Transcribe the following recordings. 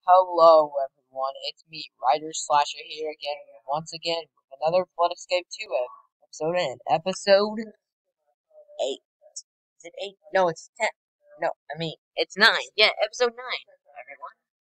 Hello, everyone. It's me, Ryder Slasher here again, once again, with another Flood Escape 2 episode, and episode 8. Is it 8? No, it's 10. No, it's 9. Yeah, episode 9, everyone.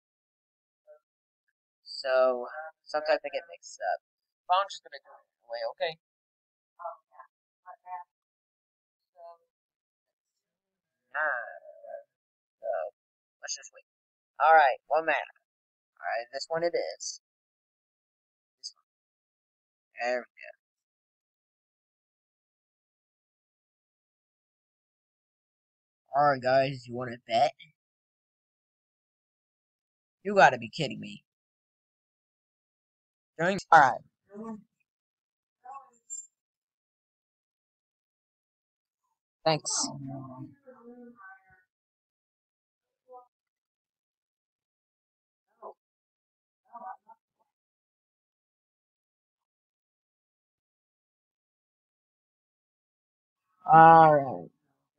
So, sometimes I get mixed up. But I'm just gonna do it anyway, okay? So, let's just wait. Alright, one minute. Alright, this one it is. This one. There we go. Alright, guys, you wanna bet? You gotta be kidding me. Alright. Thanks. Alright.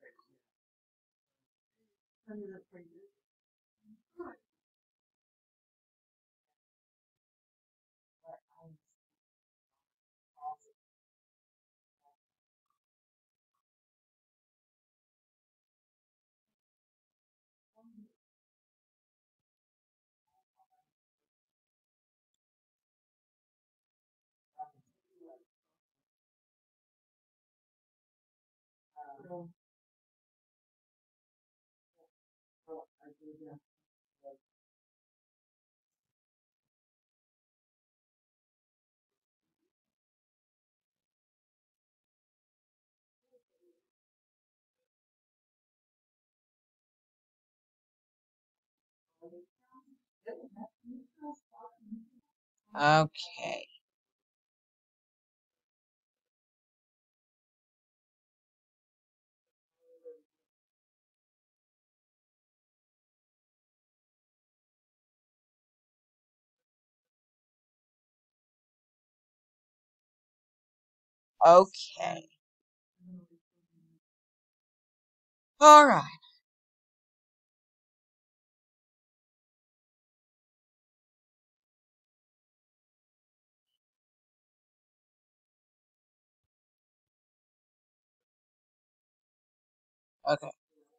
Okay. Okay. Alright. Okay.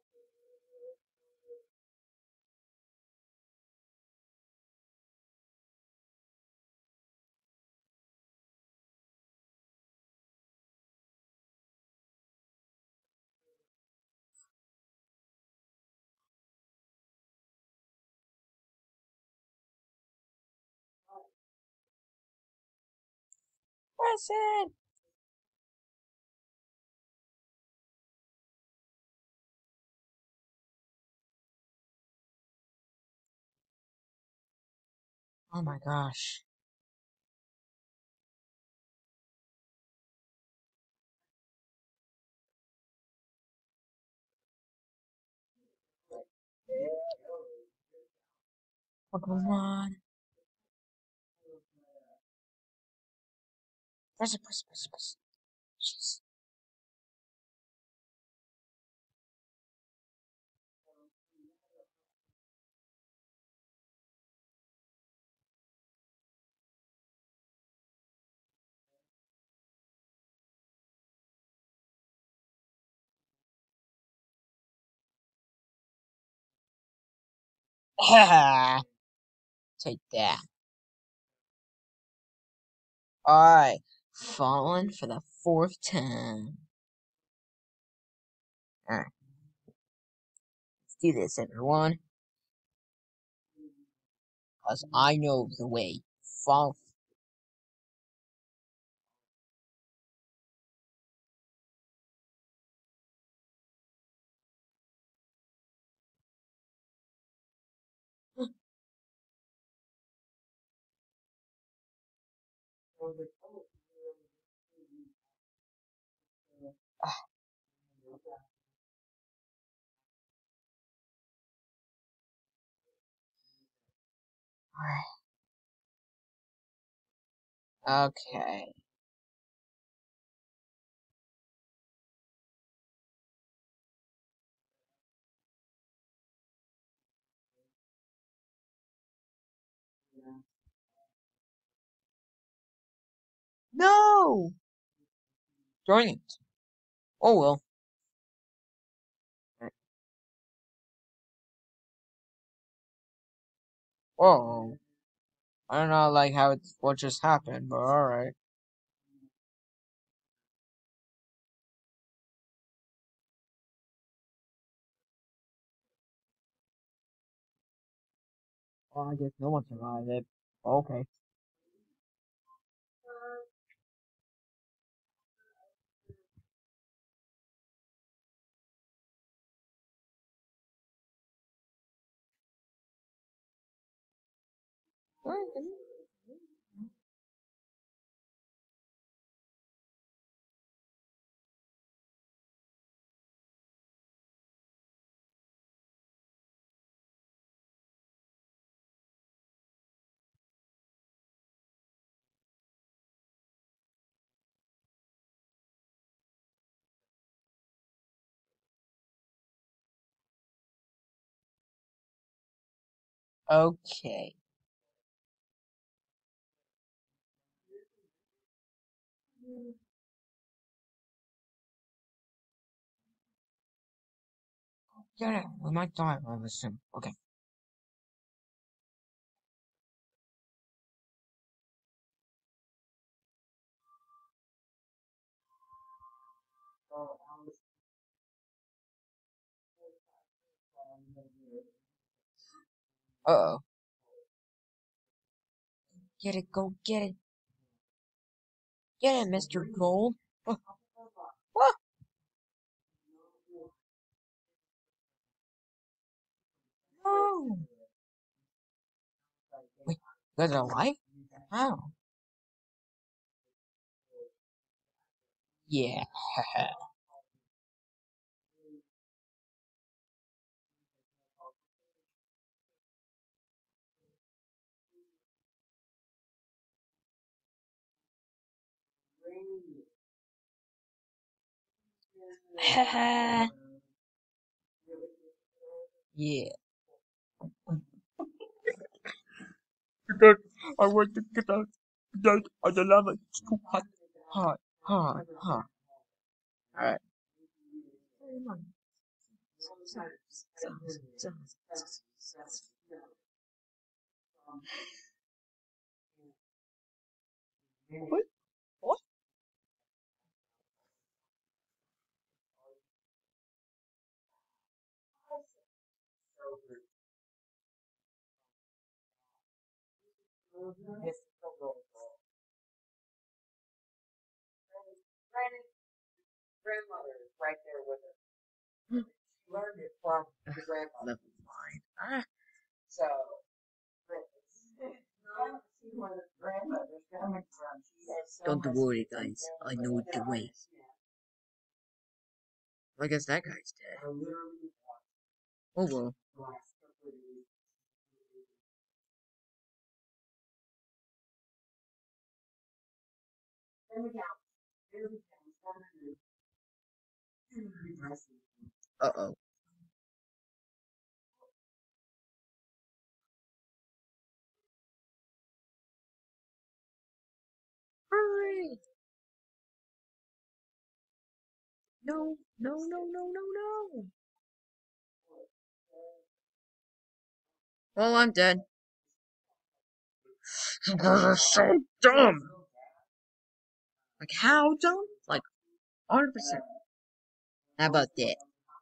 Listen. Oh my gosh. What goes on? Precipice. Jeez. Take that. Alright. Falling for the 4th time. Alright. Let's do this, everyone. Because I know the way. Fall. Okay. No! Join it. Oh well. Whoa. I don't know like how it's what just happened, but alright. Well, I guess no one survived it. Okay. Okay. Yeah, we might die on this soon. Okay. Uh-oh. Get it, go get it. Get it, Mr. Gold. Oh, what? No. Wait, you guys are alive? How? Yeah. Yeah. Because I want to get out of the lava. It's too hot. Hot, hot, hot. Alright. What? What? Never mind. Ah, don't worry, guys. I know the way. I guess that guy's dead. Oh well. Uh-oh. Hurry! No, no, no, no, no, no. Well, I'm dead. You guys are so dumb. Like, how dumb? Like, 100%. How about that?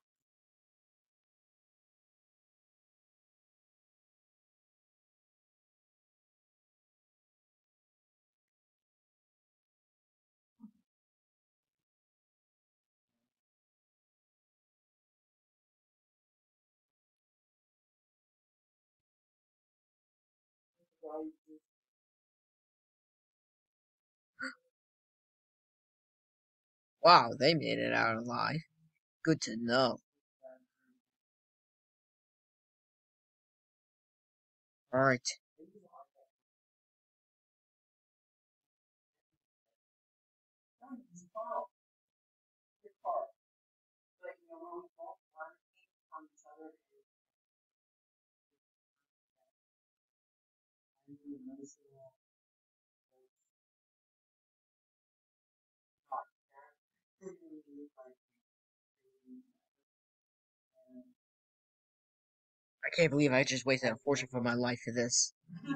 Wow, they made it out alive. Good to know. Alright. I can't believe I just wasted a fortune for my life for this.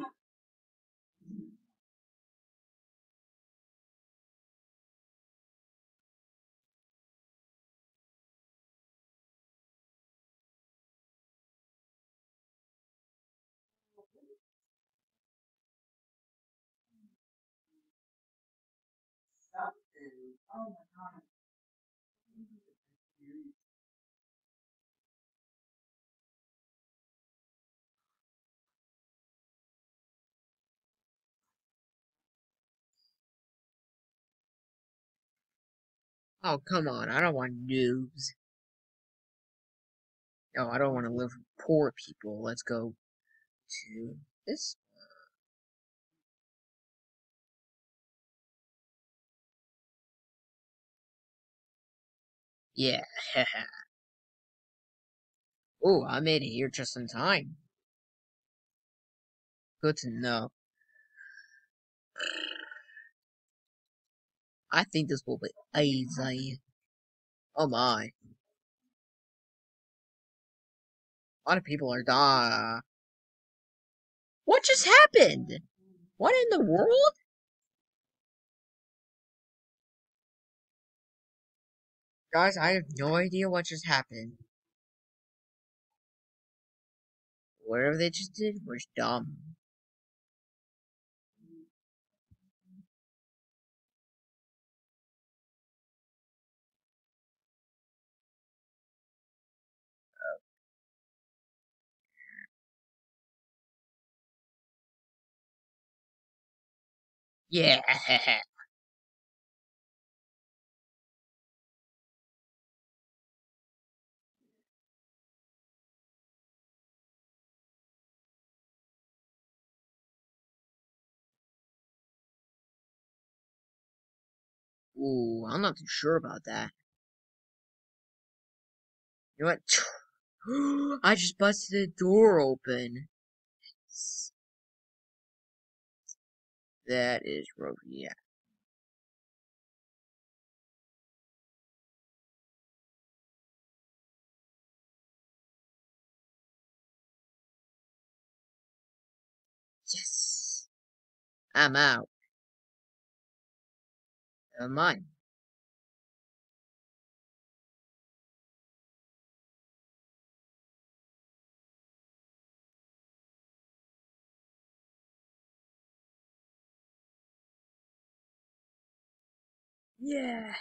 Oh, come on. I don't want noobs. No, I don't want to live with poor people. Let's go to this. Yeah. Oh, I made it here just in time. Good to know. I think this will be easy. Oh my. A lot of people are dying. What just happened? What in the world? Guys, I have no idea what just happened. Whatever they just did was dumb. Yeah. Ooh, I'm not too sure about that. You know what? I just busted the door open. That is rough. Yeah. Yes. I'm out. Never mind. Yeah.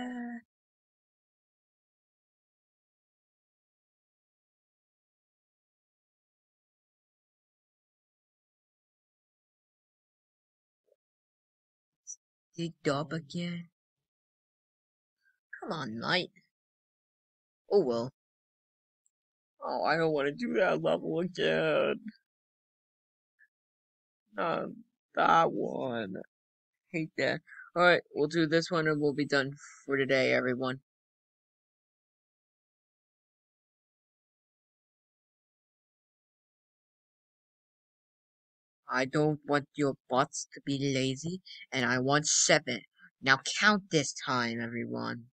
Digged up again. Come on, knight. Oh well. Oh, I don't want to do that level again. Not that one. Hate that. Alright, we'll do this one and we'll be done for today, everyone. I don't want your butts to be lazy, and I want 7. Now count this time, everyone.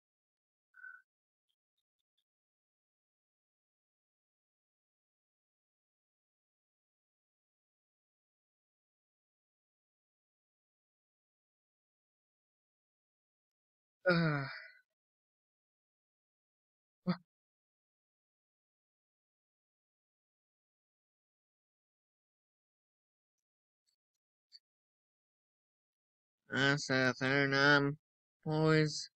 Ugh. That's a third, boys.